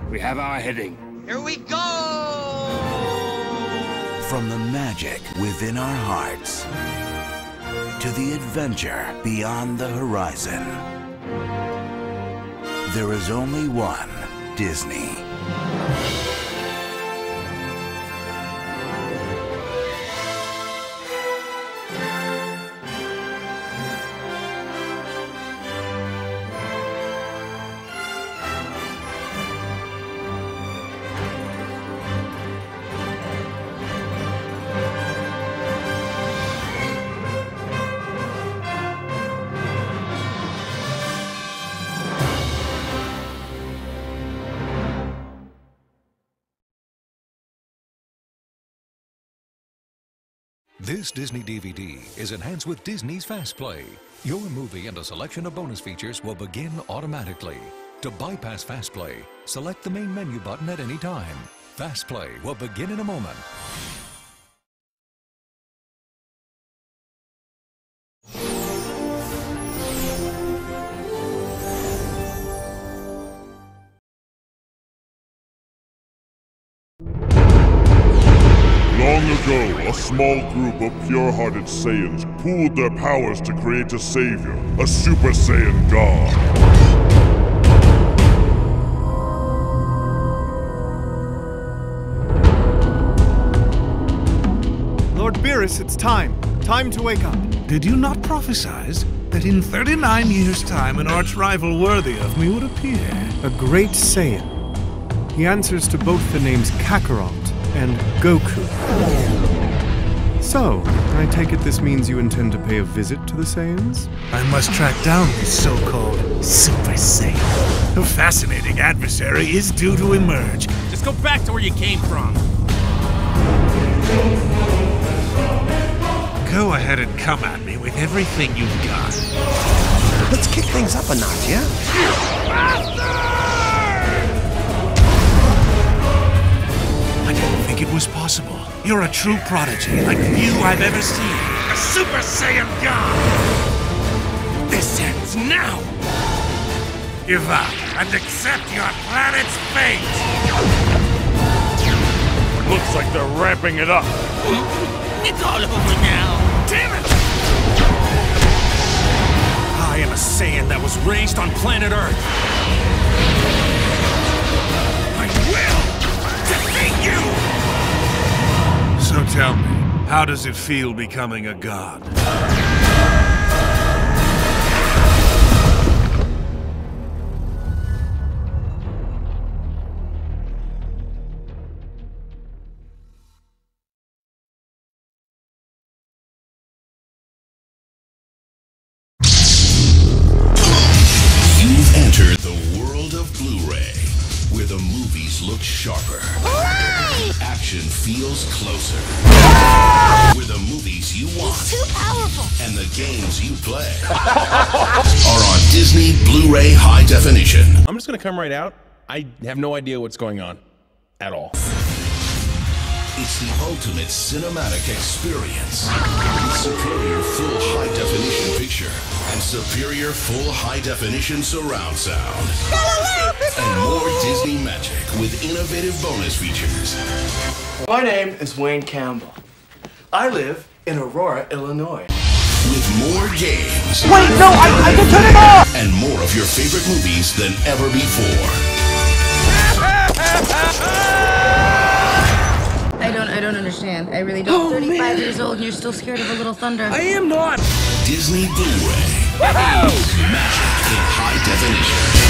We have our heading. Here we go! From the magic within our hearts to the adventure beyond the horizon, there is only one Disney. This Disney DVD is enhanced with Disney's Fast Play. Your movie and a selection of bonus features will begin automatically. To bypass Fast Play, select the main menu button at any time. Fast Play will begin in a moment. Long ago, a small group of pure-hearted Saiyans pooled their powers to create a savior, a Super Saiyan God. Lord Beerus, it's time. Time to wake up. Did you not prophesize that in 39 years' time an arch-rival worthy of me would appear? A great Saiyan. He answers to both the names Kakarot and Goku. So, I take it this means you intend to pay a visit to the Saiyans? I must track down this so-called Super Saiyan. A fascinating adversary is due to emerge. Just go back to where you came from. Go ahead and come at me with everything you've got. Let's kick things up a notch, yeah? I didn't think it was possible. You're a true prodigy, like few I've ever seen. A Super Saiyan God! This ends now! Give up and accept your planet's fate! Looks like they're ramping it up. It's all over now. Damn it! I am a Saiyan that was raised on planet Earth. I will defeat you! So tell me, how does it feel becoming a god? You've entered the world of Blu-ray, where the movies look sharper. Hooray! Action feels closer. Where the movies you want He's too powerful. and the games you play are on Disney Blu-ray High Definition. I'm just gonna come right out. I have no idea what's going on at all. It's the ultimate cinematic experience. With superior full high definition picture and superior full high definition surround sound. And more Disney magic with innovative bonus features. My name is Wayne Campbell. I live in Aurora, Illinois. With more games. Wait, no, I can turn it off! And more of your favorite movies than ever before. I don't understand. I really don't. 35 years old and you're still scared of a little thunder. I am not. Disney Blu-ray. Magic in high definition.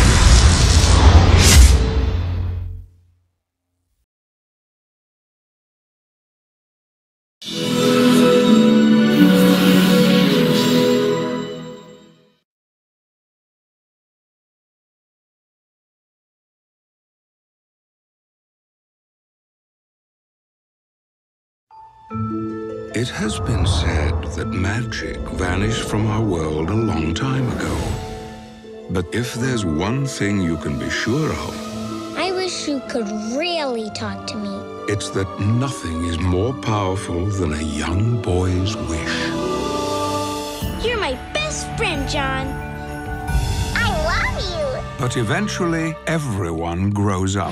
It has been said that magic vanished from our world a long time ago. But if there's one thing you can be sure of, I wish you could really talk to me. it's that nothing is more powerful than a young boy's wish. You're my best friend, John. I love you. But eventually, everyone grows up.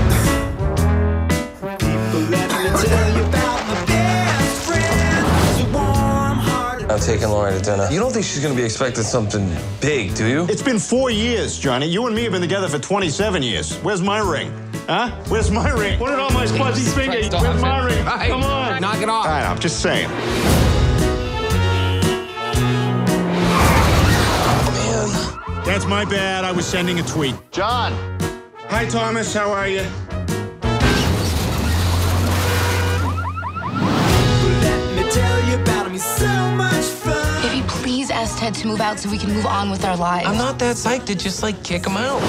I'm taking Lauren to dinner. You don't think she's gonna be expecting something big, do you? It's been 4 years, Johnny. You and me have been together for 27 years. Where's my ring? Huh? Where's my ring? What did all my fuzzy fingers? Where's my ring? Come on. Knock it off. All right, I'm just saying. Man. That's my bad. I was sending a tweet. John. Hi, Thomas. How are you? If you please ask Ted to move out so we can move on with our lives. I'm not that psyched to just, like, kick him out.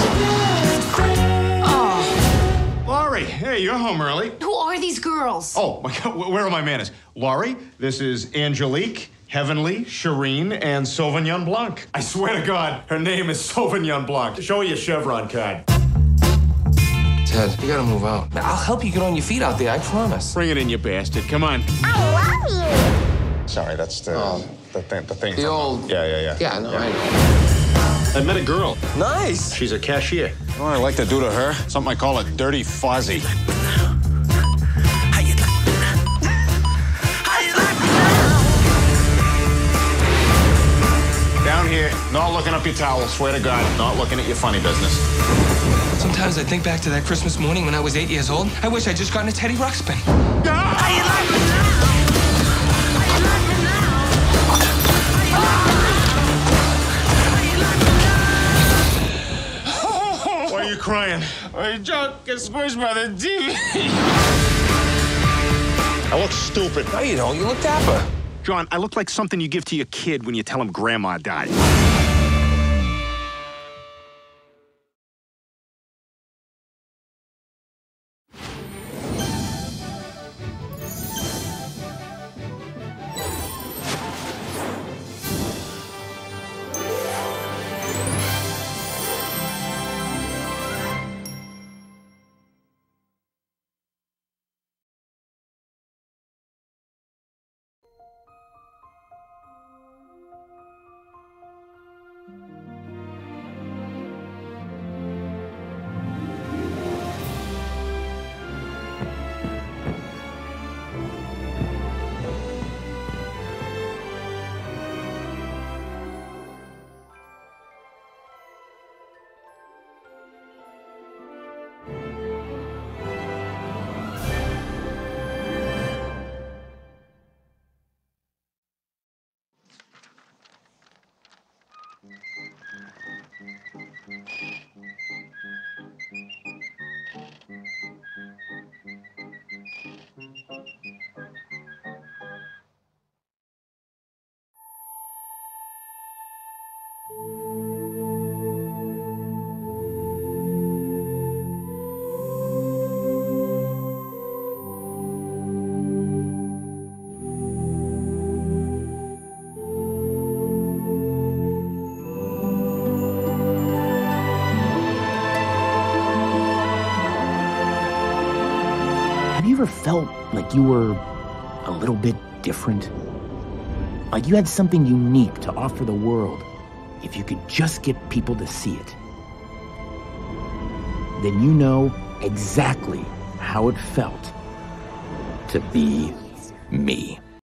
Oh. Laurie, hey, you're home early. Who are these girls? Oh, my God, where are my manners? Laurie, this is Angelique, Heavenly, Shireen, and Sauvignon Blanc. I swear to God, her name is Sauvignon Blanc. Show her your Chevron card. Ted, you gotta move out. I'll help you get on your feet out there, I promise. Bring it in, you bastard. Come on. I love you. Sorry, that's the thing. The old... Yeah. Yeah, no, I know. I met a girl. Nice. She's a cashier. You know what I like to do to her? Something I call a dirty fuzzy. Down here, not looking up your towel, swear to God, not looking at your funny business. Sometimes I think back to that Christmas morning when I was 8 years old. I wish I'd just gotten a Teddy Ruxpin. Why are you crying? My junk gets squished by the TV. I look stupid. No, you don't. You look dapper. John, I look like something you give to your kid when you tell him grandma died. Have you ever felt like you were a little bit different? Like you had something unique to offer the world if you could just get people to see it? Then you know exactly how it felt to be me.